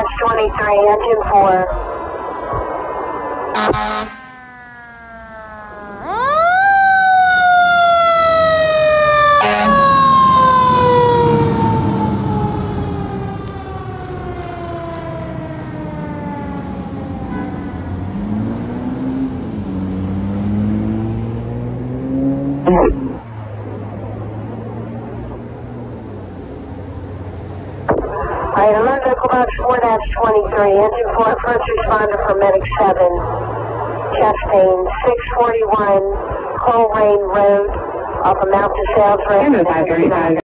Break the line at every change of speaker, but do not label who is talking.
4-23, engine 4. Alright, alert vehicle box 4-23, engine 4, first responder for medic 7, chest pain, 641 Coleraine Road, off of Mountain Sales Road.